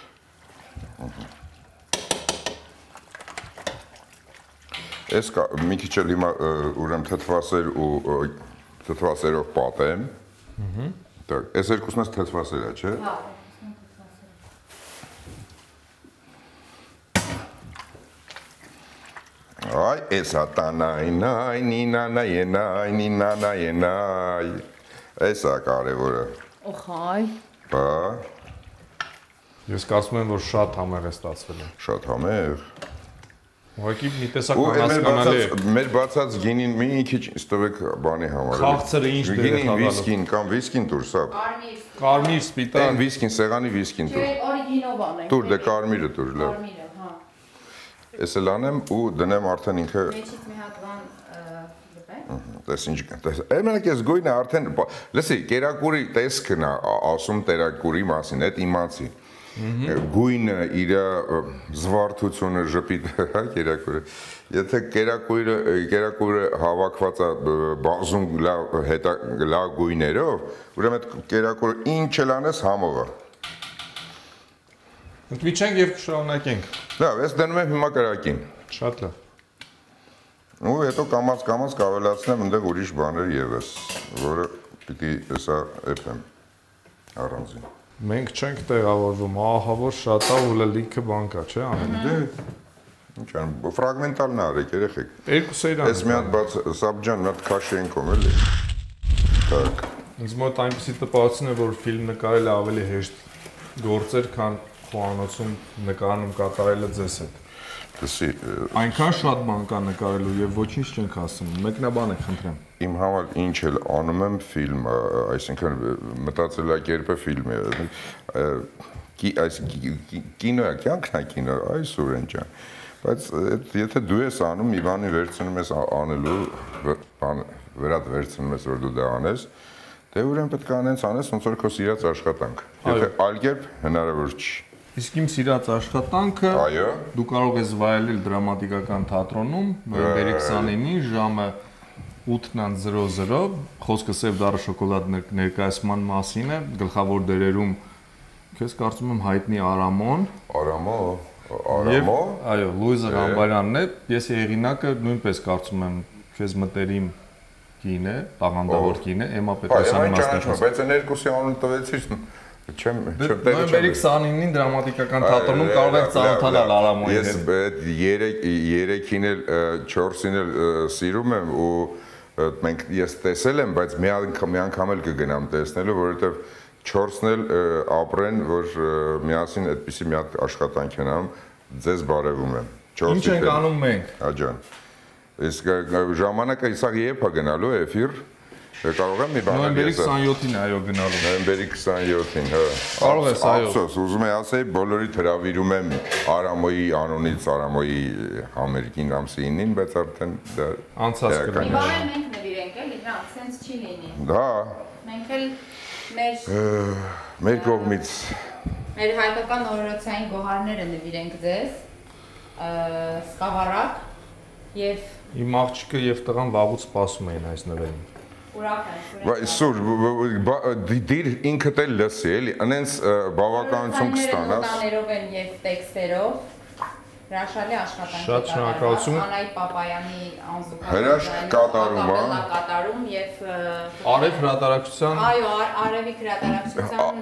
Ես մի քիչ էլ հիմա ուրեմն թթվասեր ու թթվասերով պատեմ։ Так, այս երկուսն էլ թթվասեր է, չէ՞։ Հա։ Այ, էսա տանայ, նայ, նինանայ, նայ, նինանայ, նայ։ Էսա կարևորը։ Օխայ։ Բա։ Ես կարծում եմ, որ շատ համեղ է ստացվել։ Շատ համեղ։ Ուղղակի մի տեսակ անհասկանալի է։ Մեր բացած գինին մի քիչ ստվեք բանի համար։ Քաղցրը ինչ դեր է Գինին խաղալու։ վիսկին կամ վիսկին տուր, սա։ Կարմիր։ Կարմիր, սպիտակ։ Այն վիսկին, սեղանի վիսկին տուր։ Չէ, օրիգինով անենք։ Տուր, դե կարմիրը տուր, լավ։ Կարմիրը, հա։ Ես էլ անեմ ու դնեմ արդեն ինքը։ Մեջից մի հատ բան գտեք։ Տես ինչ կտես։ Էմենակ ես գույնը արդեն, լսի, կերակուրի տեսքն է ասում տերակուրի մասին, այդ իմացի։ Գույնը, իր զվարթությունը, ժպիտը, հա, կերակուրը։ Եթե կերակուրը, կերակուրը հավաքված է բազում լավ գույներով, ուրեմն այդ կերակուրը ինչ էլ անես համով է։ Ընդմիջենք եւ կշարունակենք։ Լավ, ես դնում եմ հիմա կրակին։ Շատ լավ։ Ու հետո կամաց կամաց կավելացնեմ այնտեղ ուրիշ բաներ եւս, որը պիտի հեսա էփեմ առանձին։ Մենք չենք տեղավորվում, ահա որ շատ է ու լիքը բան կա, չէ՞ անեն։ Դե ինչ ան, ֆրագմենտալն արեք երեխեք։ Երկու սերան։ Այս մի հատ բաց Սաբջան, մի հատ քաշի ենք ում էլի։ Так։ Ինձ մոտ այնպեսի տպավորություն է, որ ֆիլմ նկարելը ավելի հեշտ գործեր, քան խոհանոցում նկարանում կատարելը ձեզ հետ։ Դասի Այնքան շատ բան կա նկարելու եւ ոչինչ չենք ասում։ Մեկնաբան եք խնդրեմ։ իմ համար ինչ էլ անում եմ ֆիլմ, այսինքն մտածելակերպը ֆիլմ է։ Կի այս կինոյա, կյանքն է կինո, այս Սուրեն ջան։ Բայց եթե դու ես անում, մի բանի վերցնում ես անելու, բան վերատ վերցնում ես, որ դու դա անես, դե ուրեմն պետք է անենց անես, ոնց որ քո սիրած աշխատանք։ Եթե այլ կերպ հնարավոր չի։ Իսկ իմ սիրած աշխատանքը դու կարող ես վայելել դրամատիկական թատրոնում նոյեմբերի քսանինին ժամը ութ զրո զրո, խոսքը Սև դառը շոկոլադ ներկայացման մասին է, գլխավոր դերերում քեզ կարծում եմ հայտնի Արամոն, Արամո, Արամո, այո, Լուիզա Ռամբալյանն է, ես հեղինակը նույնպես կարծում եմ քեզ մտերիմ կին է, տաղանդավոր կին է, Էմմա Պետրոսյանի մասնակից։ Բայց այն երկուսի անուն տվեցիր, չեմ չեմ տեղի։ Նոյեմբերի քսանինին դրամատիկական թատրոնում կարող եք ծանոթանալ Արամոյի հետ։ Ես այդ երեքին էլ չորսին էլ սիրում եմ ու մենք ես տեսել եմ, բայց մի անգամ էլ կգնամ տեսնելու, որովհետև չորսն էլ ապրեն, որ միասին այդպիսի մի հատ աշխատանք են անում, ձեզ բարևում եմ։ Ինչ ենք անում մենք։ Աջան։ Իսկ ժամանակը իսա երբ է գնալու էֆիր, կարող եմ մի բան նոյեմբերի քսանյոթին այո գնալու։ Նոյեմբերի քսանյոթին, հա։ Կարող ես այո։ Ափսոս, ուզում եմ ասել, բոլորի հրավիրում եմ Արամոյի անունից, Արամոյի համերգին ամսինին, բայց արդեն դա անցած կլինի։ Մի բան մենք նվիրենք էլի, դա սենց չի լինի։ Դա Մենք էլ մեր մեր կողմից մեր հայկական օրորոցային գոհարները նվիրենք ձեզ, սկավառակ եւ Իմ աղջիկը եւ տղան վաղուց սպասում էին այս նվերին։ ուրախ են։ Բայց սուր դիր ինքդ էլ լսի էլի, անենց բավականություն կստանաս։ Նոտաներով են եւ տեքստերով հրաշալի աշխատանք։ Շատ շնորհակալություն։ Անահիտ Պապայանի անզուգական Հրաշք կատարում, հա։ կատարում եւ Արև հրատարակչության Այո, Արևիկ հրատարակչության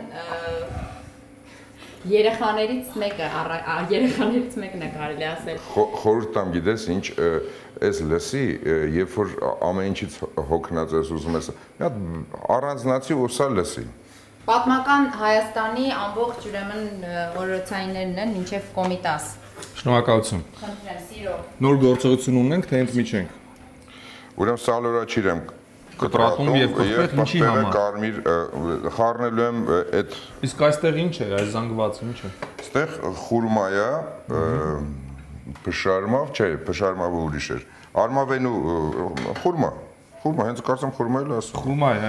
երեխաներից մեկը, երեխաներից մեկն է կարելի ասել։ Խորհուրդ տամ, գիտես ինչ, այս լսի, երբ որ ամեն ինչից հոգնած ես ուզում ես, մի հատ առանձնացի ու սա լսի։ Պատմական Հայաստանի ամբողջ ուրեմն օրորոցայիններն են մինչև Կոմիտաս։ Շնորհակալություն։ Խնդրեմ, սիրով։ Նոր գործողություն ունենք, թե ընդմիջենք։ Ուրեմն սալորաչիր եմ կտրատում եւ կոփել ինչի համար։ Կարմիր խառնելու եմ այդ Իսկ այստեղ ինչ է, այս զանգվածը ինչ է։ Այստեղ խուրմա է, փշարմավ, չէ, փշարմավը ուրիշ էր։ Արմավենու խուրմա, խուրմա, հենց կարծեմ խուրմա էլ ասում։ Խուրմա է,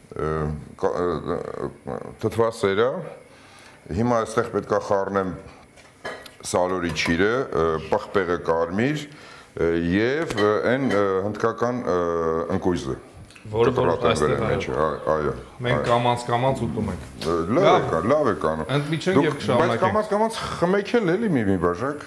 այո։ Թթվասեր է։ Հիմա այստեղ պետք է խառնեմ սալորի չիրը, պղպեղը կարմիր եւ այն հնդկական ընկույզը։ Որը որ այստեղ այո։ Մենք կամած-կամած ուտում ենք։ Լավ է, լավ է կանում։ Ընդմիջենք եւ կշարունակենք։ Բայց կամած-կամած խմեքել էլի մի մի բաժակ։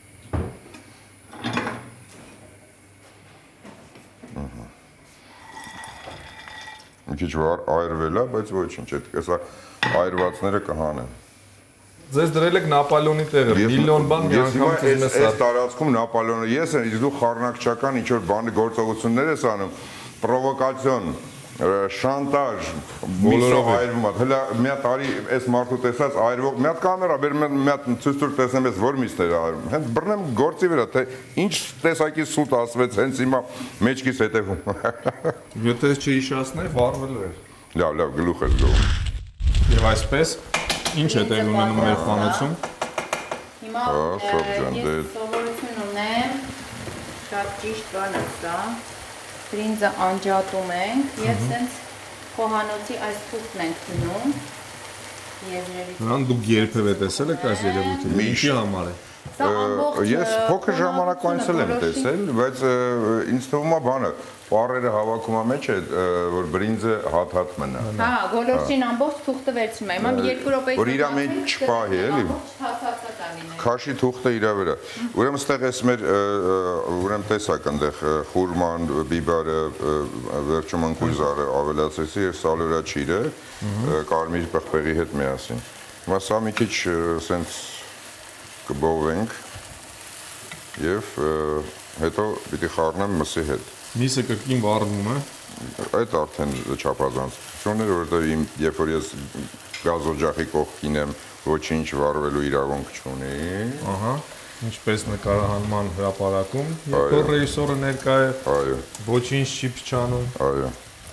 Մի քիչ վար այրվել է, բայց ոչինչ, այդ հեսա այրվածները կհանեմ։ Ձեզ դրել եք Նապոլեոնի տեղը, միլիոն բան մի անգամ ծիզմես է։ Այս տարածքում Նապոլեոնը ես եմ, իսկ դու խառնակչական ինչ որ բան գործողություններ ես անում, պրովոկացիոն, շանտաժ, բոլորով այրվում է։ Հələ մի հատ արի այս մարդու տեսած այրվող, մի հատ կամերա, բեր մի հատ ցույց տուր տեսնեմ ես որ միստեր այրում։ Հենց բռնեմ գործի վրա, թե ինչ տեսակի սուտ ասվեց, հենց հիմա մեջքից հետևում։ Եթե չհիշացնեի, վառվելու էր։ Լավ, լավ, գլուխ ես գովում։ Եվ այսպես ինչ է տեղի ունենում մեր խանութում։ Հիմա ես սովորություն ունեմ, շատ ճիշտ բան է սա, բրինձը անջատում ենք և սենց խոհանոցի այս թուղթն ենք դնում եզրերից։ Նրան դուք երբևէ տեսել եք այս երևույթը, ինչի համար է։ Ես փոքր ժամանակվանից եմ տեսել, բայց ինձ թվում է բանը, պարերը հավաքում մեջ է, որ բրինձը հատ-հատ մնա։ Հա, գոլորշին ամբողջ թուղթը վերցնում է, հիմա երկու րոպեից որ իրա մեջ չպահի, էլի։ Քաշի թուղթը իրա վրա։ Ուրեմն ստեղ էս մեր ուրեմն տեսակ այնտեղ խուրման, բիբարը, վերջում ընկույզարը ավելացրեցի եւ սալորաչիրը կարմիր պղպեղի հետ միասին։ Հիմա սա մի քիչ սենց կբովենք եւ հետո պիտի խառնեմ մսի հետ։ Միսը կրկին վառվում է։ Այդ արդեն չափազանցությունն է, որովհետեւ իմ երբ որ ես գազօջախի կողքին եմ, ոչինչ վառվելու իրավունք չունի։ Ահա։ Ինչպես նկարահանման հրապարակում, երբ որ ռեժիսորը ներկա է, այո, ոչինչ չի փչանում։ Այո։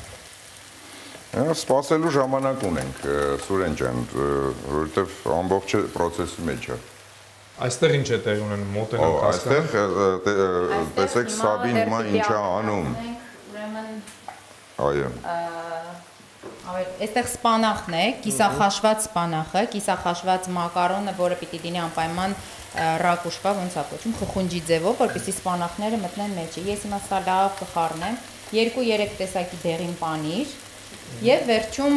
Սպասելու ժամանակ ունենք, Սուրեն ջան, որովհետեւ ամբողջ process-ի մեջ է։ Այստեղ ինչ է տեղի ունենում մոտենանք հասկանանք։ Այստեղ տեսեք Սաբին հիմա ինչ է անում։ Ուրեմն Այո։ Այստեղ սպանախն է, կիսախաշված սպանախը, կիսախաշված մակարոնը, որը պիտի դինի անպայման ռակուշկա, ոնց է կոչվում, խխունջի ձևով, որպեսզի սպանախները մտնեն մեջը։ Ես հիմա սա լավ կխառնեմ, երկու-երեք տեսակի դեղին պանիր եւ վերջում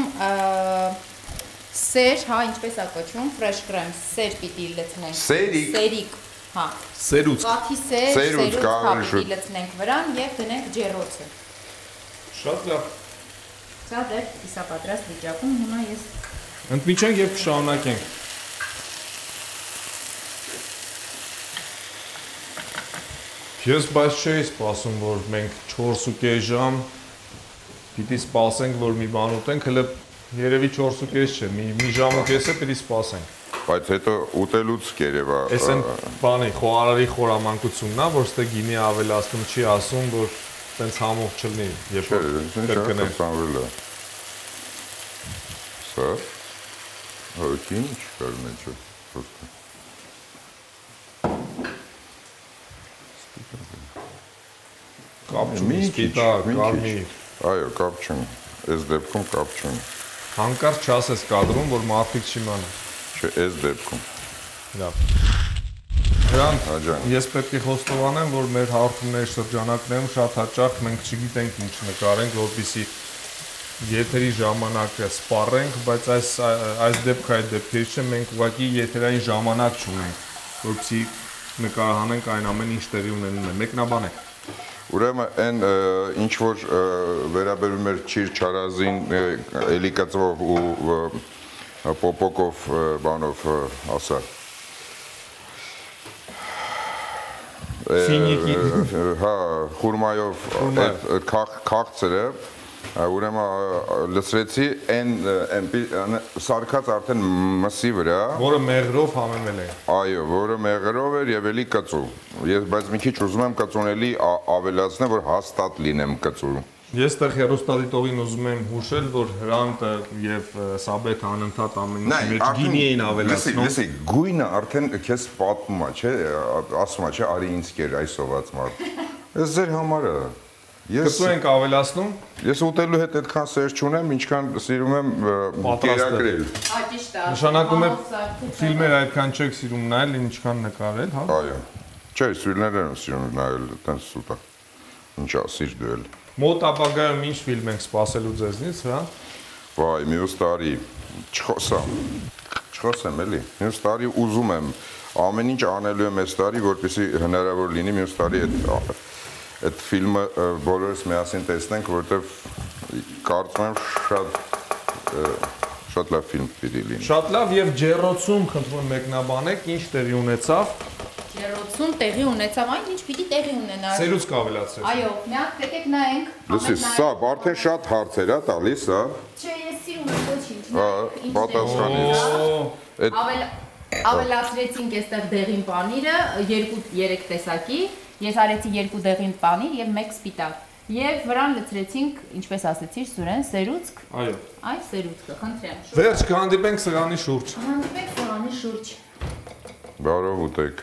սեր, հա, ինչպես է կոչվում, fresh crème, սեր պիտի լցնենք։ Սերիկ։ Սերիկ, հա։ Սերուցք։ Կաթի սեր, սերուցք պիտի լցնենք վրան եւ դնենք ջեռոցը։ Շատ լավ։ Սա դեռ կիսապատրաստ վիճակում, հիմա ես Ընդմիջենք եւ կշարունակենք։ Ես բայց չէի սպասում, որ մենք չորս ու կես ժամ պիտի սպասենք, որ մի բան ուտենք, հələ երևի չորս ու կես չէ, մի մի ժամ ու կեսը պիտի սպասենք։ Բայց հետո ուտելուց կերևա։ Էս այն բանի խոհարարի խորամանկությունն է, որ ստե գինի ավելացնում չի ասում, որ տենց համող չլինի, երբ որ կրկնեն։ Սա հոքին չկար մեջը պրոստը։ Կապ չունի, սպիտակ, կարմիր։ Այո, կապ չունի, այս դեպքում կապ չունի։ Հանկարծ չասես կադրում, որ մարդիկ չիմանան։ Չէ, այս դեպքում։ Լավ։ Հրանտ, ես պետք է խոստովանեմ, որ մեր հաղորդումների շրջանակներում շատ հաճախ մենք չգիտենք ինչ նկարենք, որպեսզի եթերի ժամանակը սպառենք, բայց այս այս դեպքը այդ դեպքերի չէ, մենք ուղղակի եթերային ժամանակ չունենք, որպեսզի նկարահանենք այն ամեն ինչ տեղի ունենում է։ Մեկնաբանեք։ Ուրեմն այն ինչ որ վերաբերում էր Չիր Չարազին, էլի կծվով ու պոպոկով բանով ասա։ Ֆինիկի։ Հա, խուրմայով այդ քաղցրը ուրեմն լցրեցի այն սարքած արդեն մսի վրա, որը մեղրով համեմել է։ Այո, որը մեղրով էր եւ էլի կծու։ Ես բայց մի քիչ ուզում եմ կծուն էլի ավելացնել, որ հաստատ լինեմ կծու։ Ես տեղ հերոստատիտողին ուզում եմ հուշել, որ Հրանտը եւ Սաբեթը անընդհատ ամեն ինչի մեջ գինի էին ավելացնում։ Լսի, գույնը արդեն քեզ պատմում է, չէ, ասում է, չէ, արի ինձ կեր այս սոված մարդ։ Ես ձեր համար է։ Կծու ենք ավելացնում։ Ես ուտելու հետ այդքան սեր չունեմ, ինչքան սիրում եմ կերակրել։ Ա ճիշտ է։ Նշանակում է ֆիլմերը այդքան չեք սիրում նայել, ինչքան նկարել, հա։ Այո։ Չէ, ֆիլմերը եմ սիրում նայել, տենց սուտա։ Ինչ ասիր դու էլ։ Մոտ ապագայում ինչ ֆիլմ ենք սպասելու ձեզնից, հա։ Վայ, մյուս տարի չխոսամ։ Չխոսեմ էլի։ Մյուս տարի ուզում եմ ամեն ինչ անելու եմ այս տարի, որպեսզի հնարավոր լինի մյուս տարի այդ այդ ֆիլմը բոլորս միասին տեսնենք, որովհետև կարծում եմ շատ շատ լավ ֆիլմ պիտի լինի։ Շատ լավ եւ ջեռոցում խնդրում եմ մեկնաբանեք, ինչ տեղի ունեցավ։ Ջեռոցում տեղի ունեցավ այն, ինչ պիտի տեղի ունենա։ Սերուցք ավելացրեց։ Այո, միակ եկեք նայենք։ Լսի, սա արդեն շատ հարցեր է տալիս, հա։ Չէ, ես սիրում եմ ոչինչ։ Հա, պատասխանից։ Ավել ավելացրեցինք այստեղ դեղին պանիրը, երկու-երեք տեսակի։ Ես արեցի երկու դեղին պանիր եւ մեկ սպիտակ։ Եվ վրան լցրեցինք, ինչպես ասեցիր, Սուրեն, սերուցք։ Այո։ Այ սերուցքը, խնդրեմ։ Վերջ կհանդիպենք սրանի շուրջ։ Հանդիպենք սրանի շուրջ։ Բարով ուտեք։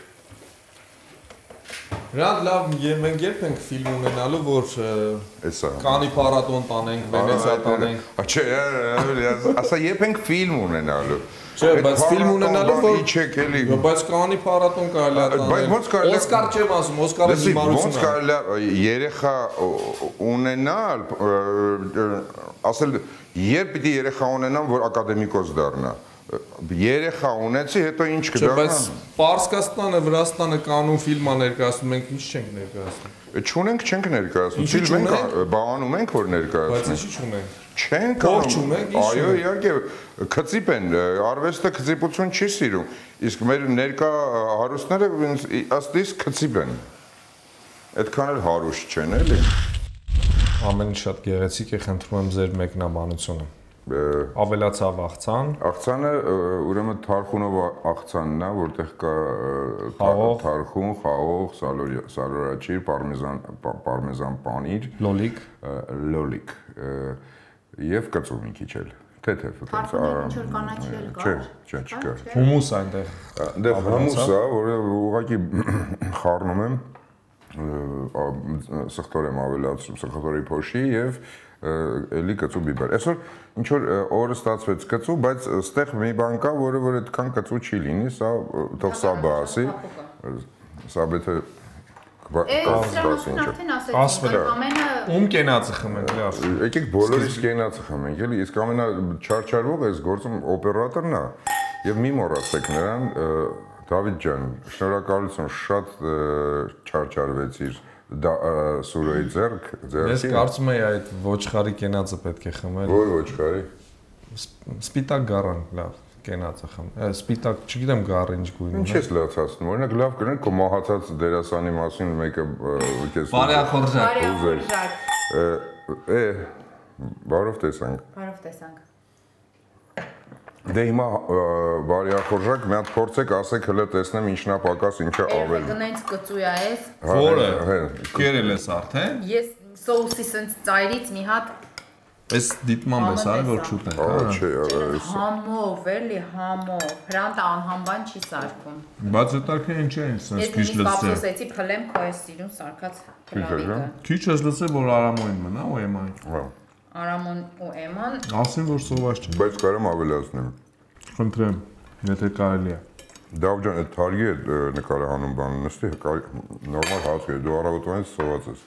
Հրանտ լավ, մենք երբ ենք ֆիլմ ունենալու, որ Էսա։ Կանի փառատոն տանենք, Վենեցիա տանենք։ Չէ, ասա երբ ենք ֆիլմ ունենալու։ Չէ, բայց ֆիլմ ունենալու որ իջեք էլի։ Բայց Կանի փառատոն կարելի է տանել։ Բայց ո՞նց կարելի է։ Օսկար չեմ ասում, Օսկարը հիմարություն է։ Ո՞նց կարելի է երեխա ունենալ, ասել երբ պիտի երեխա ունենամ, որ ակադեմիկոս դառնա։ Երեխա ունեցի, հետո ինչ կդառնա։ Բայց Պարսկաստանը, Վրաստանը կանոն ֆիլմա ներկայացնում, մենք ինչ չենք ներկայացնում։ Չունենք, չենք ներկայացնում։ Ֆիլմ ենք, բանում ենք, որ ներկայացնում։ Բայց ինչի՞ չունենք։ Չենք անում։ Այո, իհարկե, քծիպ են, արվեստը քծիպություն չի սիրում, իսկ մեր ներկա հարուստները ըստիս քծիպ են։ Այդքան էլ հարուստ չեն, էլի։ Ամեն ինչ շատ գեղեցիկ է, խնդրում եմ ձեր մեկնաբանությունը։ Ավելացավ աղցան։ Աղցանը ուրեմն թարխունով աղցանն է, որտեղ կա թարխուն, խաղող, սալորաչիր, պարմեզան, պարմեզան պանիր, լոլիկ, լոլիկ եւ կծու մի քիչ էլ։ Թեթև է։ Թարքուներ ինչ որ կանաչիել կար։ Չէ, չէ, չկար։ Հումուս այնտեղ։ Դե հումուս է, որը ուղղակի խառնում եմ սխտոր եմ ավելացնում, սխտորի փոշի եւ էլի կծու բիբեր։ Այսօր ինչ որ օրը ստացվեց կծու, բայց այստեղ մի բան կա, որը որ այդքան կծու չի լինի, սա թող սա բասի։ Սա բեթե Ասվել է։ Ում կենացը խմենք, լավ։ Եկեք բոլորից կենացը խմենք, էլի, իսկ ամենա չարչարվող այս գործում օպերատորն է եւ մի մոռացեք նրան Դավիթ ջան, շնորհակալություն, շատ չարչարվեցիր սուրոյի ձեռք, ձեռքին։ Ես կարծում եի այդ ոչխարի կենացը պետք է խմել։ Ո՞ր ոչխարի։ Սպիտակ գառան, լավ, կենացը խմել։ Սպիտակ, չգիտեմ գառը ինչ գույն է։ Ինչ ես լացածնում, օրինակ լավ կրեն քո մահացած դերասանի մասին մեկը ուտես։ Բարեախորժակ։ Բարեախորժակ։ Է, բարով տեսանք։ Բարով տեսանք։ Դե հիմա բարեախորժակ մի հատ փորձեք, ասեք հələ տեսնեմ ինչն է պակաս, ինչը ավել։ Գնենց կծույա ես։ Որը կերել ես արդեն։ Ես սոուսի սենց ծայրից մի հատ Էս դիտման պես արի որ չուտենք, հա։ Չէ, համով, էլի համով։ Հրանտը անհամբան չի սարքում։ Բայց այդտարքն ինչ է սենց քիչ լսել։ Ես պապոսեցի փլեմ քո այս սիրուն սարքած փլավիկը։ Քիչ ես լսել որ Արամոին մնա ու Էմային։ Հա։ Արամոն ու Էման։ Ասին որ սոված չէ։ Բայց կարամ ավելացնեմ։ Խնդրեմ, եթե կարելի է։ Դավ ջան, այդ թարգի է նկարը հանում բանը նստի, նորմալ հաց է, դու առավոտվանից սոված ես։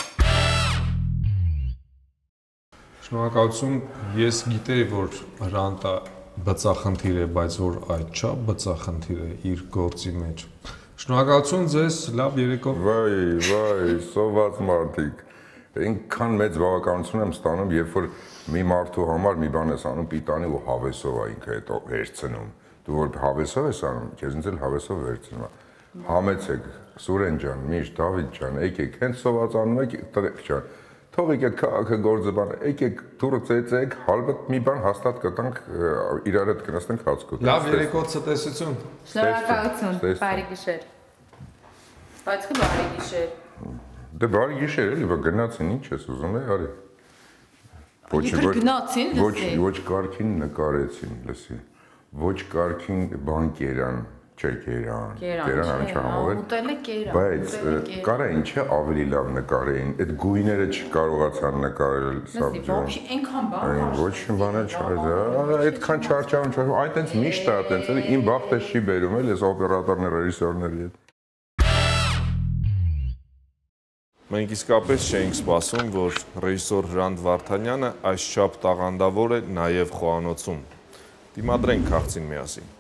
Շնորհակալություն, ես գիտեի, որ Հրանտը բծախնդիր է, բայց որ այդ չա բծախնդիր է իր գործի մեջ։ Շնորհակալություն ձեզ, լավ երեկո։ Վայ, վայ, սոված մարդիկ։ Այնքան մեծ բավականություն եմ ստանում, երբ որ մի մարդու համար մի բան ես անում պիտանի ու հավեսով է ինքը հետո վերցնում։ Դու որ հավեսով ես անում, քեզ ինձ էլ հավեսով վերցնում է։ Համեցեք, Սուրեն ջան, միշտ Դավիթ ջան, եկեք, հենց սոված անում եք, տղեկ ջան։ Թողեք այդ քաղաքը գործը բան, եկեք, դուրը ծեծեք, հալբտ մի բան հաստատ կտանք իրար հետ կնստենք հաց կուտենք։ Լավ երեկո ցտեսություն։ Շնորհակալություն, բարի գիշեր։ Բայց քո բարի գիշեր։ Դե բարի գիշեր էլի, բա գնացին, ինչ ես ուզում է, արի։ Ոչ գնացին, լսի։ Ոչ կարքին նկարեցին, լսի։ Ոչ կարքին բան կերան, չէ կերան, կերան անչա համովել։ Ուտել է կերան։ Բայց կարա ինչը ավելի լավ նկարեին, այդ գույները չկարողացան նկարել սա։ Լսի, ոչի այնքան բան։ Ոչ բանը չար, այդքան չարչարում չար, այդ տենց միշտ է, տենց էլի իմ բախտես չի բերում էլ, ես օպերատորներ, ռեժիսորների հետ։ Մենք իսկապես չէինք սպասում, որ ռեժիսոր Հրանտ Վարդանյանը այսչափ տաղանդավոր է նաև խոհանոցում։ Դիմադրենք քաղցին միասին։